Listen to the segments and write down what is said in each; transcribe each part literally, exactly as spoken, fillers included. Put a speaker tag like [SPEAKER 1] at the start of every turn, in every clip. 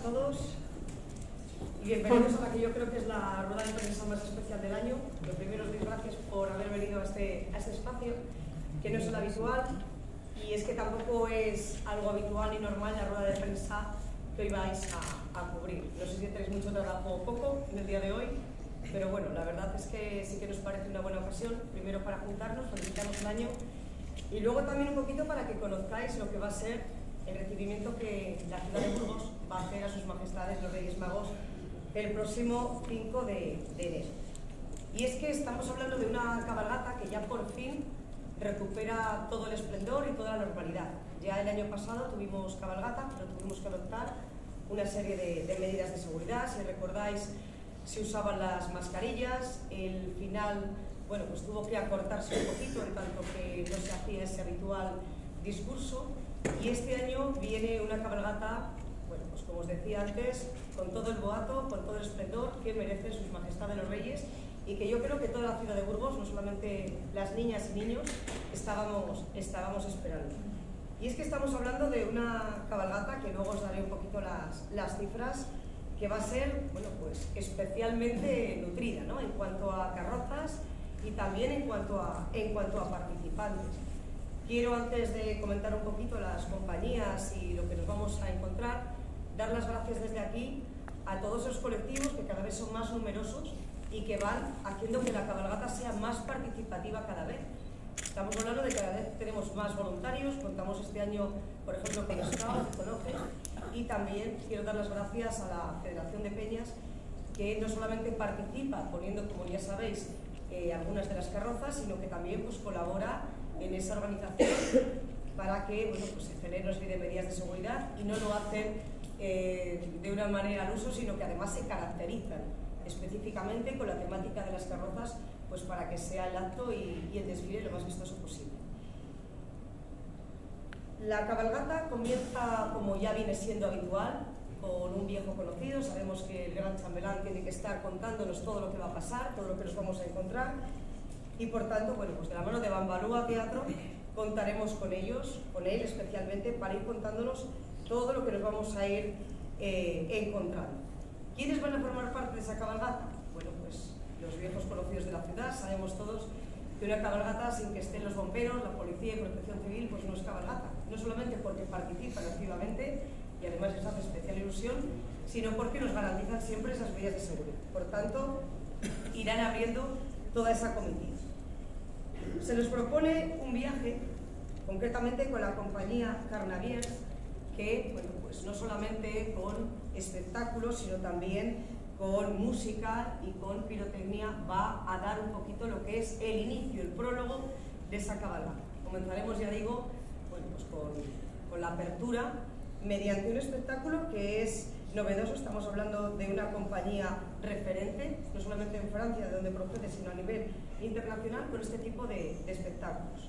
[SPEAKER 1] todos y bienvenidos a la que yo creo que es la rueda de prensa más especial del año. Lo primero os doy gracias por haber venido a este, a este espacio, que no es el habitual, y es que tampoco es algo habitual ni normal la rueda de prensa que hoy vais a, a cubrir. No sé si tenéis mucho trabajo o poco en el día de hoy, pero bueno, la verdad es que sí que nos parece una buena ocasión, primero para juntarnos, felicitarnos el año, y luego también un poquito para que conozcáis lo que va a ser el recibimiento que la ciudad de Burgos va a hacer a sus majestades los Reyes Magos el próximo cinco de enero. Y es que estamos hablando de una cabalgata que ya por fin recupera todo el esplendor y toda la normalidad. Ya el año pasado tuvimos cabalgata, pero tuvimos que adoptar una serie de, de medidas de seguridad. Si recordáis, se usaban las mascarillas, el final, bueno, pues tuvo que acortarse un poquito en tanto que no se hacía ese habitual discurso. Y este año viene una cabalgata, bueno, pues como os decía antes, con todo el boato, con todo el esplendor que merecen sus majestades los reyes, y que yo creo que toda la ciudad de Burgos, no solamente las niñas y niños, estábamos, estábamos esperando. Y es que estamos hablando de una cabalgata que luego os daré un poquito las, las cifras, que va a ser, bueno, pues especialmente nutrida, ¿no?, en cuanto a carrozas y también en cuanto a, en cuanto a participantes. Quiero, antes de comentar un poquito las compañías y lo que nos vamos a encontrar, dar las gracias desde aquí a todos esos colectivos que cada vez son más numerosos y que van haciendo que la cabalgata sea más participativa cada vez. Estamos hablando de que cada vez tenemos más voluntarios, contamos este año, por ejemplo, con Scout, con O G E, y también quiero dar las gracias a la Federación de Peñas, que no solamente participa poniendo, como ya sabéis, eh, algunas de las carrozas, sino que también pues, colabora en esa organización para que bueno, pues se generen una serie de medidas de seguridad, y no lo hacen eh, de una manera al uso, sino que además se caracterizan específicamente con la temática de las carrozas, pues para que sea el acto y, y el desfile lo más vistoso posible. La cabalgata comienza, como ya viene siendo habitual, con un viejo conocido. Sabemos que el gran chambelán tiene que estar contándonos todo lo que va a pasar, todo lo que nos vamos a encontrar, y por tanto, bueno, pues de la mano de Bambalúa Teatro contaremos con ellos, con él especialmente, para ir contándonos todo lo que nos vamos a ir eh, encontrando. ¿Quiénes van a formar parte de esa cabalgata? Bueno, pues los viejos conocidos de la ciudad. Sabemos todos que una cabalgata, sin que estén los bomberos, la policía y protección civil, pues no es cabalgata. No solamente porque participan activamente y además les hace especial ilusión, sino porque nos garantizan siempre esas medidas de seguridad. Por tanto, irán abriendo toda esa comitiva. Se nos propone un viaje, concretamente con la compañía Carnaviers, que, bueno, pues no solamente con espectáculos, sino también con música y con pirotecnia, va a dar un poquito lo que es el inicio, el prólogo de esa cabalgata. Comenzaremos, ya digo, bueno, pues con, con la apertura, mediante un espectáculo que es novedoso. Estamos hablando de una compañía referente, no solamente en Francia, de donde procede, sino a nivel internacional, con este tipo de, de espectáculos.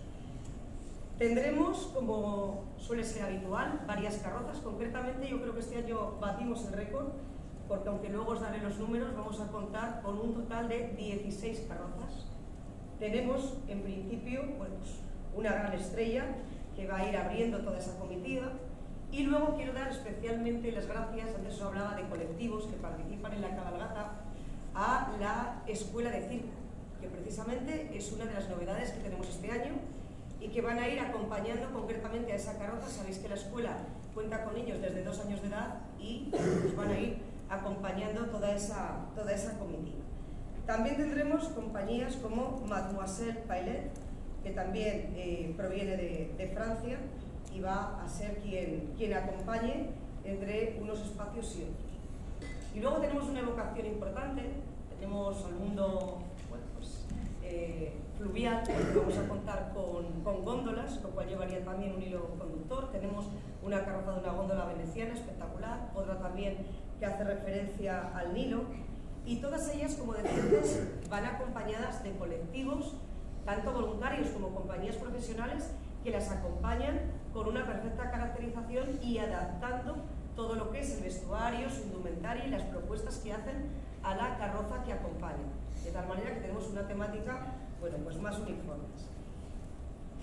[SPEAKER 1] Tendremos, como suele ser habitual, varias carrozas. Concretamente, yo creo que este año batimos el récord, porque aunque luego os daré los números, vamos a contar con un total de dieciséis carrozas. Tenemos, en principio, bueno, pues una gran estrella que va a ir abriendo toda esa comitiva. Y luego quiero dar especialmente las gracias, antes os hablaba de colectivos que participan en la cabalgata, a la Escuela de Circo, que precisamente es una de las novedades que tenemos este año y que van a ir acompañando concretamente a esa carroza. Sabéis que la escuela cuenta con ellos desde dos años de edad y pues, van a ir acompañando toda esa, toda esa comitiva. También tendremos compañías como Mademoiselle Pailet, que también eh, proviene de, de Francia, y va a ser quien, quien acompañe entre unos espacios y otros. Y luego tenemos una evocación importante, tenemos al mundo bueno, pues, eh, fluvial, porque vamos a contar con, con góndolas, lo cual llevaría también un hilo conductor. Tenemos una carroza de una góndola veneciana espectacular, otra también que hace referencia al Nilo, y todas ellas, como decía antes, van acompañadas de colectivos, tanto voluntarios como compañías profesionales, que las acompañan con una perfecta caracterización y adaptando todo lo que es el vestuario, su indumentaria y las propuestas que hacen a la carroza que acompaña. De tal manera que tenemos una temática, bueno, pues más uniformes.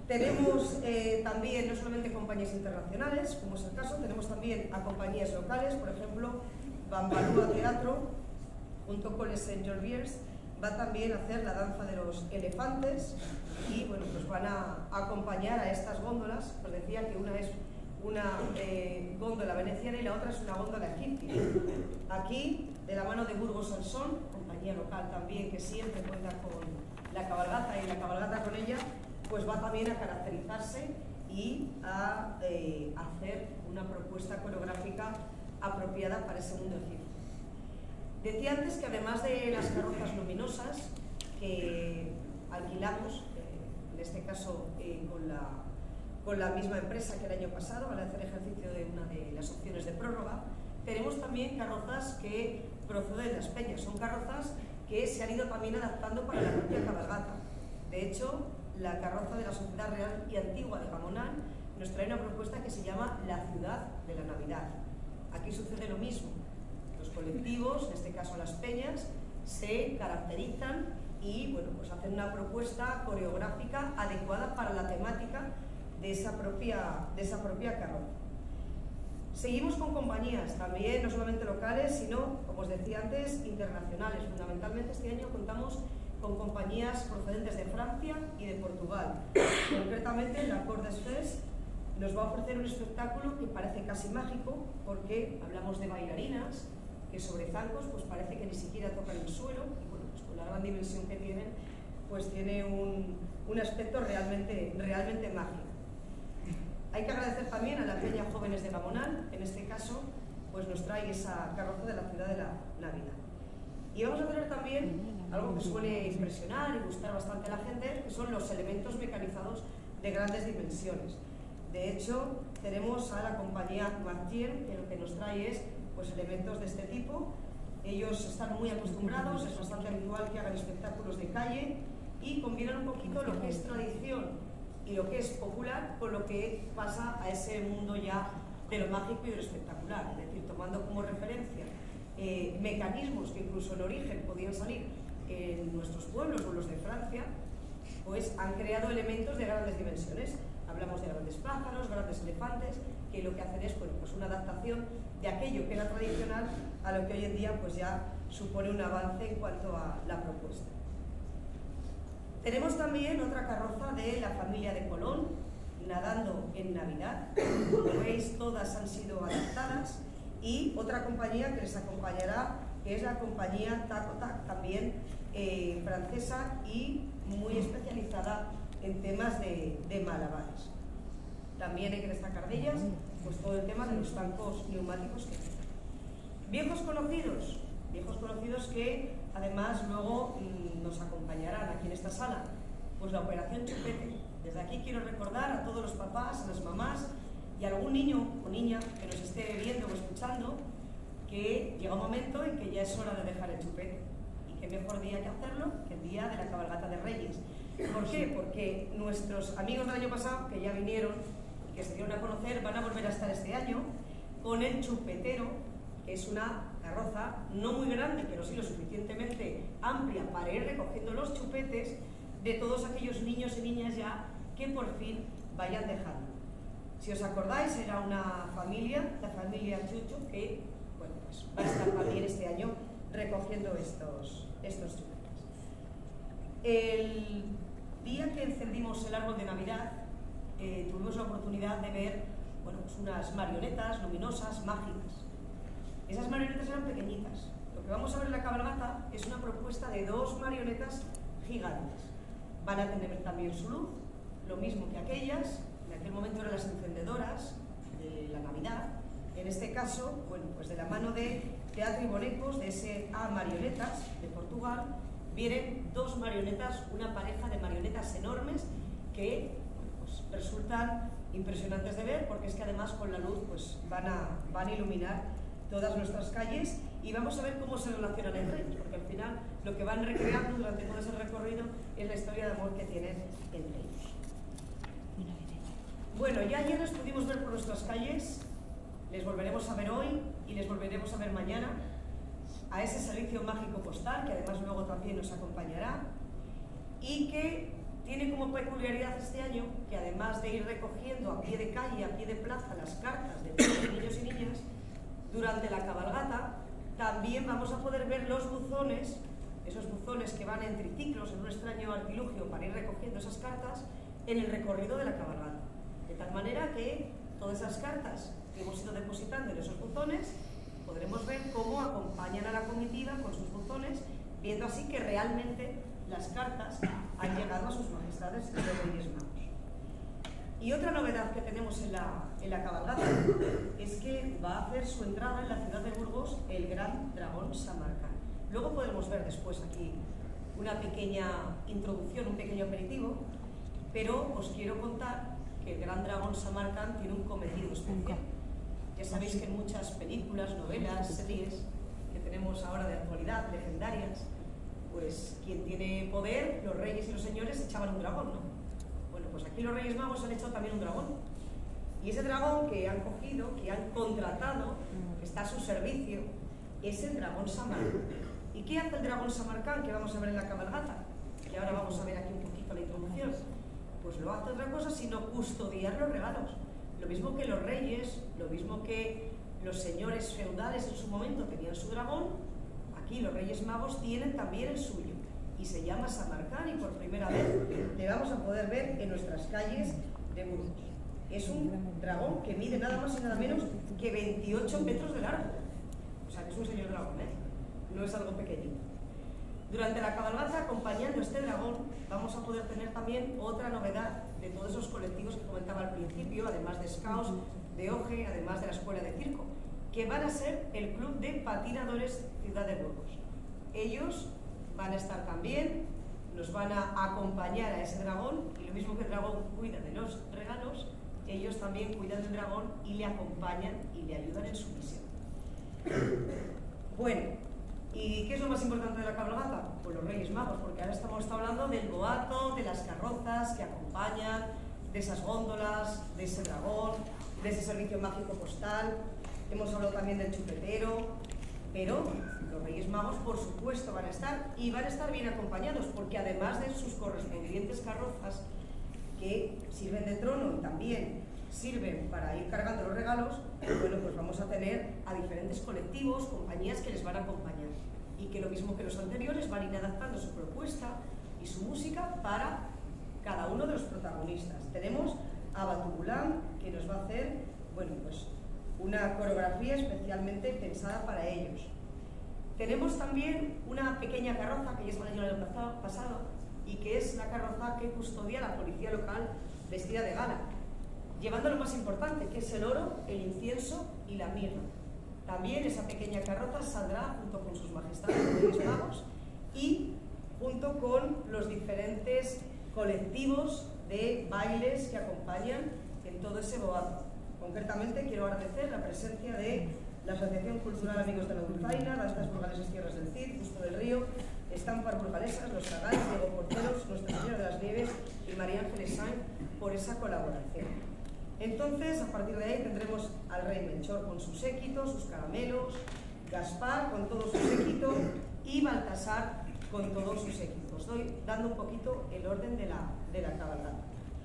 [SPEAKER 1] Tenemos eh, también no solamente compañías internacionales, como es el caso, tenemos también a compañías locales, por ejemplo, Bambalúa Teatro, junto con les Saint Georgiers, va también a hacer la danza de los elefantes y bueno, pues van a acompañar a estas góndolas. Os decía que una es una eh, góndola veneciana y la otra es una góndola egipcia. Aquí, de la mano de Burgos Sansón, compañía local también que siempre cuenta con la cabalgata y la cabalgata con ella, pues va también a caracterizarse y a eh, hacer una propuesta coreográfica apropiada para ese mundo egipcio. Decía antes que además de las carrozas luminosas que alquilamos, eh, en este caso eh, con, la, con la misma empresa que el año pasado, al hacer ejercicio de una de las opciones de prórroga, tenemos también carrozas que proceden de las peñas. Son carrozas que se han ido también adaptando para la propia cabalgata. De hecho, la carroza de la Sociedad Real y Antigua de Gamonal nos trae una propuesta que se llama La Ciudad de la Navidad. Aquí sucede lo mismo. Los colectivos, en este caso las peñas, se caracterizan y bueno, pues hacen una propuesta coreográfica adecuada para la temática de esa propia, de esa propia carroza. Seguimos con compañías, también no solamente locales, sino, como os decía antes, internacionales. Fundamentalmente este año contamos con compañías procedentes de Francia y de Portugal. Concretamente, la Cordes Fest nos va a ofrecer un espectáculo que parece casi mágico, porque hablamos de bailarinas que sobre zancos pues parece que ni siquiera tocan el suelo, y bueno, pues con la gran dimensión que tienen, pues tiene un, un aspecto realmente, realmente mágico. Hay que agradecer también a la Peña Jóvenes de Gamonal, en este caso, pues nos trae esa carroza de la Ciudad de la Navidad. Y vamos a tener también algo que suele impresionar y gustar bastante a la gente, que son los elementos mecanizados de grandes dimensiones. De hecho, tenemos a la compañía Martier, que lo que nos trae es pues, elementos de este tipo. Ellos están muy acostumbrados, es bastante habitual que hagan espectáculos de calle y combinan un poquito lo que es tradición y lo que es popular con lo que pasa a ese mundo ya de lo mágico y de lo espectacular, es decir, tomando como referencia eh, mecanismos que incluso en origen podían salir en nuestros pueblos o los de Francia, pues han creado elementos de grandes dimensiones. Hablamos de grandes pájaros, grandes elefantes, que lo que hacen es bueno, pues una adaptación de aquello que era tradicional a lo que hoy en día pues ya supone un avance en cuanto a la propuesta. Tenemos también otra carroza de la familia de Colón, Nadando en Navidad. Como veis, todas han sido adaptadas. Y otra compañía que les acompañará, que es la compañía Taco Tac, también eh, francesa y muy especializada en temas de, de malabares. También hay que destacar de ellas pues, todo el tema de los zancos neumáticos que tienen. Viejos conocidos, viejos conocidos que además luego mmm, nos acompañarán aquí en esta sala, pues la Operación Chupete. Desde aquí quiero recordar a todos los papás, a las mamás y a algún niño o niña que nos esté viendo o escuchando que llega un momento en que ya es hora de dejar el chupete. Y qué mejor día que hacerlo que el día de la cabalgata de Reyes. ¿Por qué? Porque nuestros amigos del año pasado, que ya vinieron y que se dieron a conocer, van a volver a estar este año con el chupetero, que es una carroza no muy grande, pero sí lo suficientemente amplia para ir recogiendo los chupetes de todos aquellos niños y niñas ya que por fin vayan dejando. Si os acordáis, era una familia, la familia Chucho, que bueno, pues va a estar también este año recogiendo estos, estos chupetes. El día que encendimos el árbol de Navidad, eh, tuvimos la oportunidad de ver bueno, pues unas marionetas luminosas, mágicas. Esas marionetas eran pequeñitas. Lo que vamos a ver en la cabalgata es una propuesta de dos marionetas gigantes. Van a tener también su luz, lo mismo que aquellas. En aquel momento eran las encendedoras de la Navidad. En este caso, bueno, pues de la mano de Teatro y Bonecos, de ese A Marionetas de Portugal, vienen dos marionetas, una pareja de marionetas enormes que bueno, pues resultan impresionantes de ver, porque es que además con la luz pues van a, van a iluminar todas nuestras calles y vamos a ver cómo se relacionan entre ellos, porque al final lo que van recreando durante todo ese recorrido es la historia de amor que tienen entre ellos. Bueno, ya ayer les pudimos ver por nuestras calles, les volveremos a ver hoy y les volveremos a ver mañana a ese servicio mágico postal, que además luego también nos acompañará y que tiene como peculiaridad este año que además de ir recogiendo a pie de calle, a pie de plaza, las cartas de todos los niños y niñas, durante la cabalgata también vamos a poder ver los buzones, esos buzones que van en triciclos, en un extraño artilugio para ir recogiendo esas cartas en el recorrido de la cabalgata. De tal manera que todas esas cartas que hemos ido depositando en esos buzones, podremos ver cómo acompañan a la comitiva con sus buzones, viendo así que realmente las cartas han llegado a sus majestades los Reyes Magos. Y otra novedad que tenemos en la, en la cabalgata es que va a hacer su entrada en la ciudad de Burgos el gran dragón Samarcán. Luego podremos ver después aquí una pequeña introducción, un pequeño aperitivo, pero os quiero contar que el gran dragón Samarcán tiene un cometido especial. Ya sabéis que en muchas películas, novelas, series que tenemos ahora de actualidad, legendarias, pues quien tiene poder, los reyes y los señores, echaban un dragón, ¿no? Bueno, pues aquí los Reyes Magos han echado también un dragón. Y ese dragón que han cogido, que han contratado, que está a su servicio, es el dragón Samarcán. ¿Y qué hace el dragón Samarcán que vamos a ver en la cabalgata? Que ahora vamos a ver aquí un poquito la introducción. Pues no hace otra cosa sino custodiar los regalos. Lo mismo que los reyes, lo mismo que los señores feudales en su momento tenían su dragón, aquí los Reyes Magos tienen también el suyo. Y se llama Samarcán y por primera vez le vamos a poder ver en nuestras calles de Burgos. Es un dragón que mide nada más y nada menos que veintiocho metros de largo. O sea, que es un señor dragón, ¿eh? No es algo pequeñito. Durante la cabalgata, acompañando este dragón, vamos a poder tener también otra novedad de todos esos colectivos que comentaba al principio, además de Scouts, de O G E, además de la Escuela de Circo, que van a ser el Club de Patinadores Ciudad de Burgos. Ellos van a estar también, nos van a acompañar a ese dragón, y lo mismo que el dragón cuida de los regalos, ellos también cuidan del dragón y le acompañan y le ayudan en su misión. Bueno, ¿y qué es lo más importante de la cabalgata? Pues los Reyes Magos, porque ahora estamos hablando del boato, de las carrozas que acompañan, de esas góndolas, de ese dragón, de ese servicio mágico postal. Hemos hablado también del chupetero, pero los Reyes Magos, por supuesto, van a estar y van a estar bien acompañados, porque además de sus correspondientes carrozas que sirven de trono y también sirven para ir cargando los regalos, bueno, pues vamos a tener a diferentes colectivos, compañías que les van a acompañar y que lo mismo que los anteriores van a ir adaptando su propuesta y su música para cada uno de los protagonistas. Tenemos a Batubulán, que nos va a hacer, bueno, pues una coreografía especialmente pensada para ellos. Tenemos también una pequeña carroza que ya está en el año pasado y que es la carroza que custodia la policía local vestida de gala, llevando lo más importante, que es el oro, el incienso y la mirra. También esa pequeña carroza saldrá junto con sus majestades los Reyes Magos y junto con los diferentes colectivos de bailes que acompañan en todo ese boato. Concretamente quiero agradecer la presencia de la Asociación Cultural Amigos de la Dulzaina, Danzas Burgalesas Tierras del Cid, Justo del Río, Estampas Burgalesas, Los Cagales, Diego Porteros, Nuestra Señora de las Nieves y María Ángeles Sainz por esa colaboración. Entonces, a partir de ahí tendremos al Rey Melchor con su séquito, sus caramelos, Gaspar con todo su séquito y Baltasar con todo su séquito. Os doy dando un poquito el orden de la, de la cabalgata.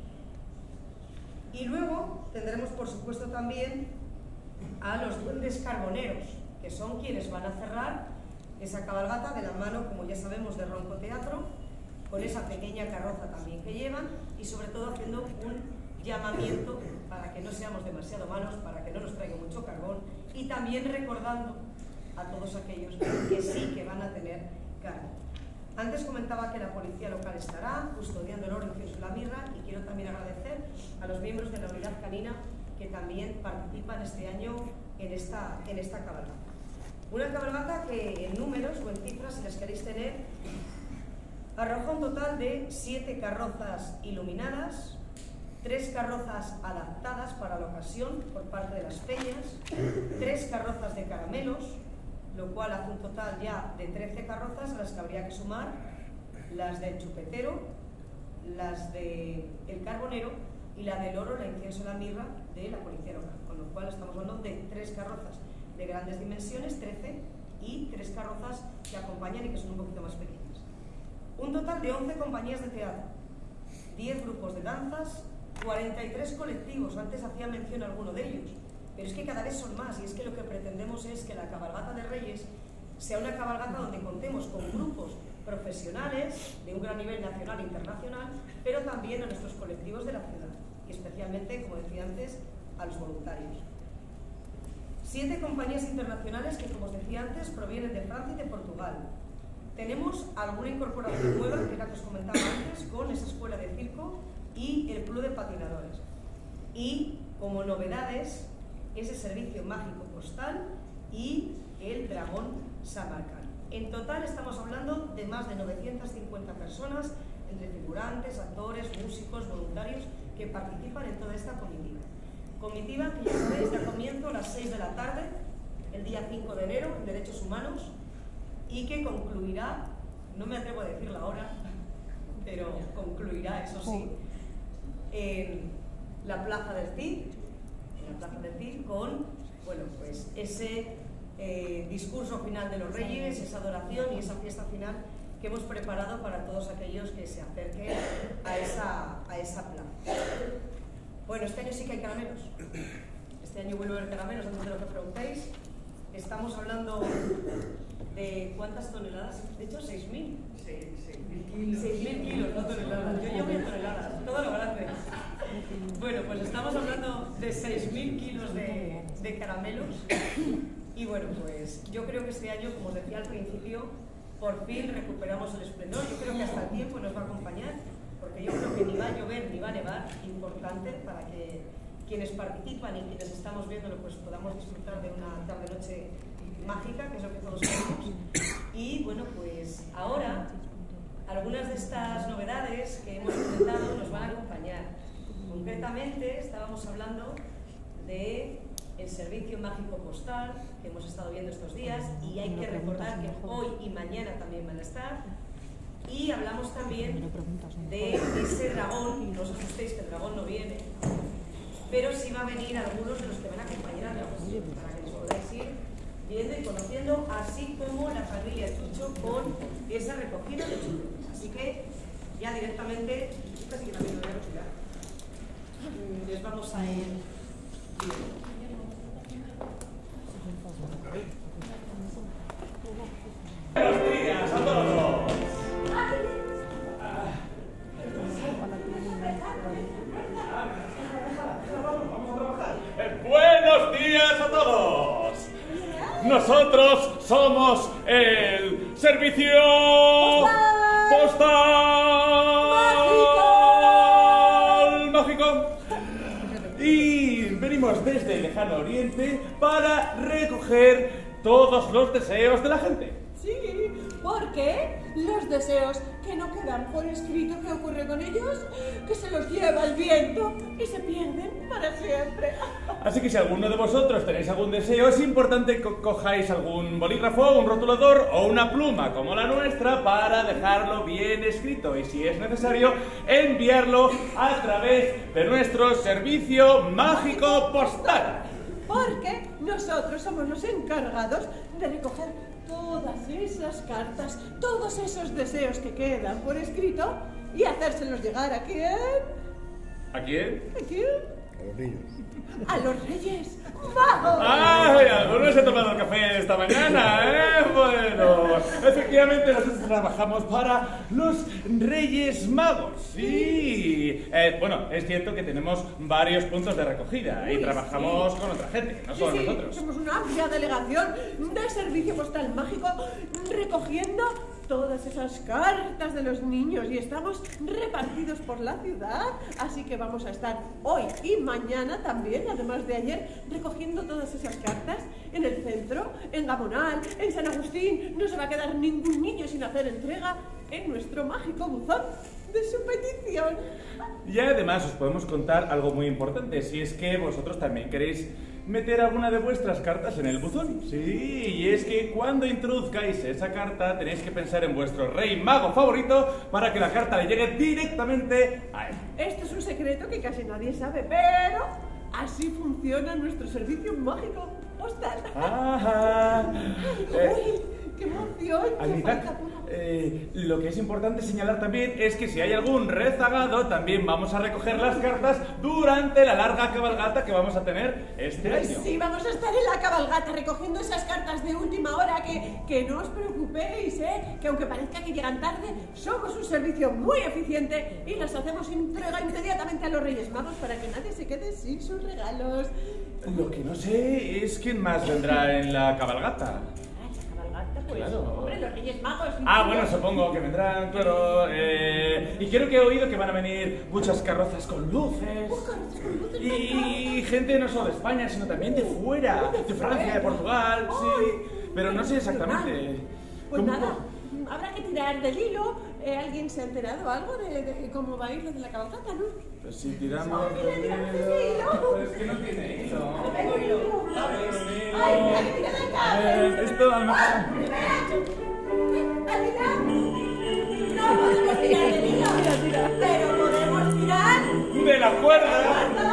[SPEAKER 1] Y luego tendremos, por supuesto, también a los duendes carboneros, que son quienes van a cerrar esa cabalgata de la mano, como ya sabemos, de Ronco Teatro, con esa pequeña carroza también que llevan y sobre todo haciendo un llamamiento para que no seamos demasiado malos, para que no nos traiga mucho carbón y también recordando a todos aquellos que sí que van a tener carne. Antes comentaba que la policía local estará custodiando el oro, incienso y la mirra y quiero también agradecer a los miembros de la unidad canina que también participan este año en esta, en esta cabalgata. Una cabalgata que en números o en cifras, si las queréis tener, arroja un total de siete carrozas iluminadas, tres carrozas adaptadas para la ocasión por parte de las peñas, tres carrozas de caramelos, lo cual hace un total ya de trece carrozas a las que habría que sumar las del chupetero, las del carbonero y la del oro, la incienso y la mirra de la policía local, con lo cual estamos hablando de tres carrozas de grandes dimensiones, trece, y tres carrozas que acompañan y que son un poquito más pequeñas. Un total de once compañías de teatro, diez grupos de danzas, cuarenta y tres colectivos, antes hacía mención a alguno de ellos, pero es que cada vez son más, y es que lo que pretendemos es que la cabalgata de Reyes sea una cabalgata donde contemos con grupos profesionales de un gran nivel nacional e internacional, pero también a nuestros colectivos de la ciudad, y especialmente, como decía antes, a los voluntarios. Siete compañías internacionales que, como os decía antes, provienen de Francia y de Portugal. Tenemos alguna incorporación nueva, que era que os comentaba antes, con esa escuela de circo y el club de patinadores. Y, como novedades, ese servicio mágico postal y el dragón Samarcand. En total estamos hablando de más de novecientas cincuenta personas, entre figurantes, actores, músicos, voluntarios, que participan en toda esta comitiva. Comitiva que ya sabéis, da comienzo a las seis de la tarde, el día cinco de enero, en Derechos Humanos, y que concluirá, no me atrevo a decir la hora, pero concluirá, eso sí, en la Plaza del Cid, en la Plaza del Cid, con, bueno, pues ese eh, discurso final de los Reyes, esa adoración y esa fiesta final que hemos preparado para todos aquellos que se acerquen a esa, a esa plaza. Bueno, este año sí que hay caramelos. Este año vuelve a haber caramelos, antes de lo que preguntéis. Estamos hablando de ¿cuántas toneladas? De hecho, seis mil. seis mil kilos. seis mil kilos, no toneladas. Yo llevo ya toneladas, todo lo grande. Bueno, pues estamos hablando de seis mil kilos de, de caramelos. Y bueno, pues yo creo que este año, como os decía al principio, por fin recuperamos el esplendor. Yo creo que hasta el tiempo nos va a acompañar, porque yo creo que ni va a llover ni va a nevar, importante para que quienes participan y quienes estamos viéndolo pues podamos disfrutar de una tarde-noche mágica, que es lo que todos queremos. Y bueno, pues ahora algunas de estas novedades que hemos presentado nos van a acompañar. Concretamente estábamos hablando de el servicio mágico postal que hemos estado viendo estos días, y hay que recordar que hoy y mañana también van a estar. Y hablamos también de ese dragón, no os asustéis que el dragón no viene, pero sí va a venir algunos de los que van a acompañar al dragón, para que los podáis ir viendo y conociendo, así como la familia Chucho con esa recogida de chupetes. Así que ya directamente, casi que también lo voy a retirar, les vamos a ir viendo.
[SPEAKER 2] Buenos días a todos. Buenos días a todos. Nosotros somos el servicio postal mágico y venimos desde el lejano oriente para recoger todos los deseos de la gente.
[SPEAKER 3] Sí, porque los deseos que no quedan por escrito, ¿qué ocurre con ellos? Que se los lleva el viento y se pierden para siempre.
[SPEAKER 2] Así que si alguno de vosotros tenéis algún deseo, es importante que co cojáis algún bolígrafo, un rotulador o una pluma como la nuestra para dejarlo bien escrito, y si es necesario, enviarlo a través de nuestro servicio mágico postal.
[SPEAKER 3] Porque nosotros somos los encargados de recoger todas esas cartas, todos esos deseos que quedan por escrito y hacérselos llegar ¿a quién?
[SPEAKER 2] ¿A quién?
[SPEAKER 3] ¿A quién?
[SPEAKER 4] A los niños.
[SPEAKER 3] ¡A los Reyes Magos!
[SPEAKER 2] ¡Ay! Algunos se ha tomado el café esta mañana, ¿eh? Bueno, efectivamente nosotros trabajamos para los Reyes Magos, sí. Eh, bueno, es cierto que tenemos varios puntos de recogida y
[SPEAKER 3] Uy,
[SPEAKER 2] trabajamos
[SPEAKER 3] sí.
[SPEAKER 2] con otra gente, no
[SPEAKER 3] Sí,
[SPEAKER 2] solo
[SPEAKER 3] sí,
[SPEAKER 2] nosotros.
[SPEAKER 3] somos una amplia delegación de servicio postal mágico recogiendo todas esas cartas de los niños y estamos repartidos por la ciudad, así que vamos a estar hoy y mañana también, además de ayer, recogiendo todas esas cartas en el centro, en Gamonal, en San Agustín. No se va a quedar ningún niño sin hacer entrega en nuestro mágico buzón de su petición.
[SPEAKER 2] Y además os podemos contar algo muy importante, si es que vosotros también queréis meter alguna de vuestras cartas en el buzón. Sí, y es que cuando introduzcáis esa carta tenéis que pensar en vuestro rey mago favorito para que la carta le llegue directamente a él.
[SPEAKER 3] Esto es un secreto que casi nadie sabe, pero así funciona nuestro servicio mágico postal.
[SPEAKER 2] Ajá.
[SPEAKER 3] ¡Uy! ¡Qué emoción! ¡Qué
[SPEAKER 2] Anita,
[SPEAKER 3] falta pura!
[SPEAKER 2] eh, Eh, lo que es importante señalar también es que si hay algún rezagado, también vamos a recoger las cartas durante la larga cabalgata que vamos a tener este año.
[SPEAKER 3] Sí, vamos a estar en la cabalgata recogiendo esas cartas de última hora, que, que no os preocupéis, ¿eh? Que aunque parezca que llegan tarde, somos un servicio muy eficiente y les hacemos entrega inmediatamente a los Reyes Magos para que nadie se quede sin sus regalos.
[SPEAKER 2] Lo que no sé es quién más vendrá en la cabalgata.
[SPEAKER 3] Pues,
[SPEAKER 2] claro.
[SPEAKER 3] Hombre, los Reyes Magos.
[SPEAKER 2] Ah, bueno, supongo que vendrán, claro. Eh, y creo que he oído que van a venir muchas carrozas con luces.
[SPEAKER 3] Oh, carrozas con luces,
[SPEAKER 2] Y gente no solo de España, sino también de fuera, de Francia, de Portugal, sí. Pero no sé exactamente.
[SPEAKER 3] Pues
[SPEAKER 2] ¿Cómo?
[SPEAKER 3] nada, habrá que tirar del hilo. Eh, ¿Alguien se ha enterado algo de, de cómo va a ir lo de la cabalgata, no?
[SPEAKER 2] Pues si tiramos
[SPEAKER 3] Oh, mira,
[SPEAKER 2] del
[SPEAKER 3] mira,
[SPEAKER 2] hilo...
[SPEAKER 3] ese hilo.
[SPEAKER 2] Pues es que no tiene hilo.
[SPEAKER 3] No tengo hilo.
[SPEAKER 2] Ay, Dios mío.
[SPEAKER 3] Ay, mira, mira, mira.
[SPEAKER 2] Eh, esto a lo mejor...
[SPEAKER 3] ¡Alina! No podemos tirar del hilo, pero podemos tirar
[SPEAKER 2] ¡De la cuerda!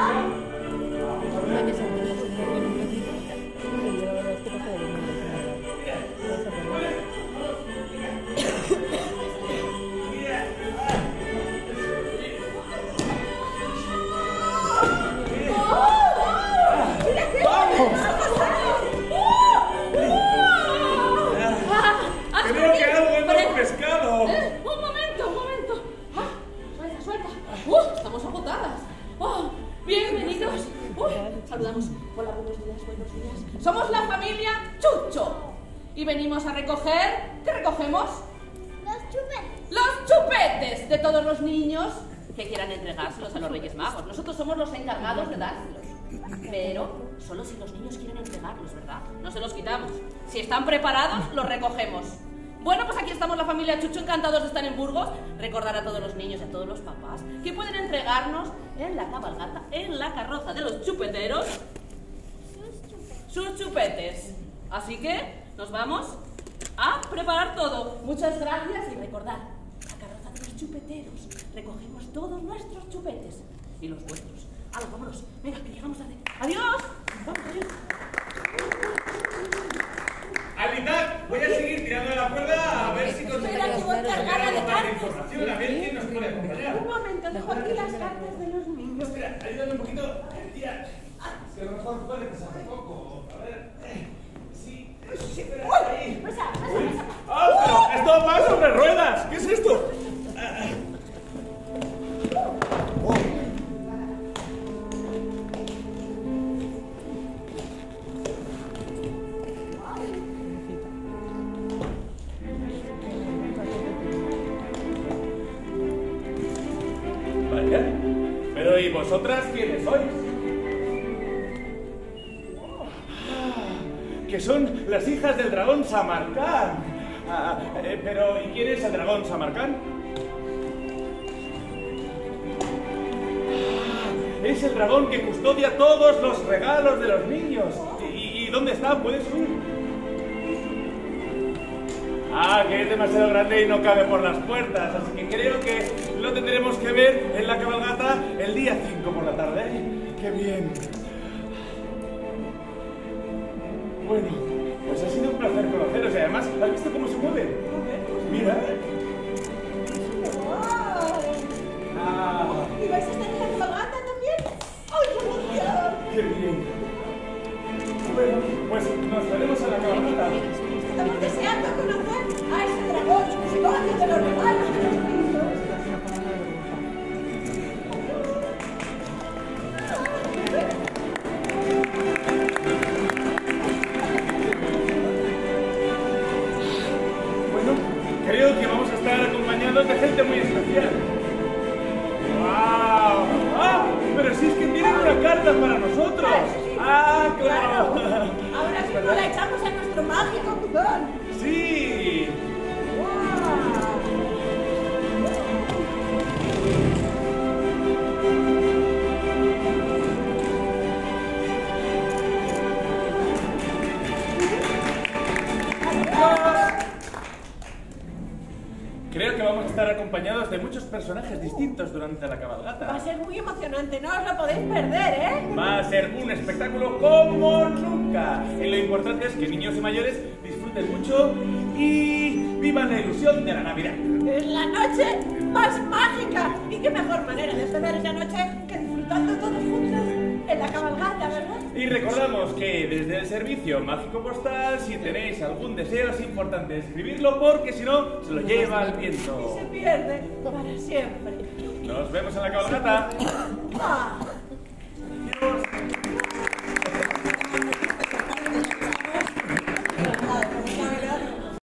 [SPEAKER 2] Creo que algo hemos pescado.
[SPEAKER 4] Eh, un momento, un momento. Ah, suelta, suelta. Uh, estamos agotadas. Oh, bienvenidos. Uy, saludamos. Hola, buenos días, buenos días. Somos la familia Chucho. Y venimos a recoger... ¿Qué recogemos?
[SPEAKER 5] Los chupetes.
[SPEAKER 4] Los chupetes de todos los niños que quieran entregárselos a los Reyes Magos. Nosotros somos los encargados de dárselos. Pero solo si los niños quieren entregarlos, ¿verdad? No se los quitamos. Si están preparados, los recogemos. Bueno, pues aquí estamos la familia Chucho, encantados de estar en Burgos. Recordar a todos los niños y a todos los papás que pueden entregarnos en la cabalgata, en la carroza de los chupeteros, sus chupetes. Así que nos vamos a preparar todo. Muchas gracias y recordad, la carroza de los chupeteros. Recogemos todos nuestros chupetes y los vuestros. ¡Hala, vámonos! Venga, que llegamos tarde. ¡Adiós! ¡Vamos, adiós!
[SPEAKER 2] Alidad, voy a seguir tirando de la cuerda a ver si consigo
[SPEAKER 3] Espera, que voy a cargar a
[SPEAKER 2] más
[SPEAKER 3] dejar.
[SPEAKER 2] información, a ver quién nos puede acompañar.
[SPEAKER 3] Un momento, dejo aquí las cartas de los niños.
[SPEAKER 2] Espera, ayúdame un poquito. Tía, es que a lo mejor puede pesar un poco. A ver. eh, Sí, sí, espera, ahí.
[SPEAKER 3] Pasa, pasa, pasa.
[SPEAKER 2] ¡Ah, pero esto va sobre ruedas! ¿Qué es esto? Ah, Vaya, pero ¿y vosotras quiénes sois? Ah, que son las hijas del dragón Samarcán. Ah, eh, pero ¿y quién es el dragón Samarcán? Ah, es el dragón que custodia todos los regalos de los niños. ¿Y, y dónde está? ¿Puedes subir? Ah, que es demasiado grande y no cabe por las puertas, así que creo que lo tendremos que ver en la cabalgata el día cinco por la tarde. ¡Qué bien! Bueno, pues ha sido un placer conoceros y además, ¿has visto cómo se mueve? Mira. Ah,
[SPEAKER 3] ¿Y vais a estar en la cabalgata también? ¡Ay, qué emoción!
[SPEAKER 2] ¡Qué bien! Bueno, pues nos veremos en la cabalgata.
[SPEAKER 3] Estamos deseando conocer a ese dragón custodio de los regalos de los niños.
[SPEAKER 2] Bueno, creo que vamos a estar acompañados de gente muy especial. ¡Wow! ¡Ah! Pero si es que tienen una carta para nosotros. ¡Ah, claro!
[SPEAKER 3] Ahora mismo la echamos a nuestro mágico buzón.
[SPEAKER 2] ¡Sí! Creo que vamos a estar acompañados de muchos personajes distintos durante la
[SPEAKER 3] Va a
[SPEAKER 2] cabalgata.
[SPEAKER 3] ser muy emocionante, no os lo podéis perder, ¿eh?
[SPEAKER 2] Va a ser un espectáculo como nunca. nunca. Y lo importante es que niños y mayores disfruten mucho y vivan la ilusión de la Navidad.
[SPEAKER 3] Es la noche más mágica. Y qué mejor manera de esperar esa noche que disfrutando todos juntos en la cabalgata, ¿verdad?
[SPEAKER 2] Y recordamos que desde el servicio mágico postal, si tenéis algún deseo, es importante escribirlo porque si no, se lo lleva el viento.
[SPEAKER 3] Y se pierde para siempre.
[SPEAKER 2] Nos vemos en la cabalgata.
[SPEAKER 3] Ah.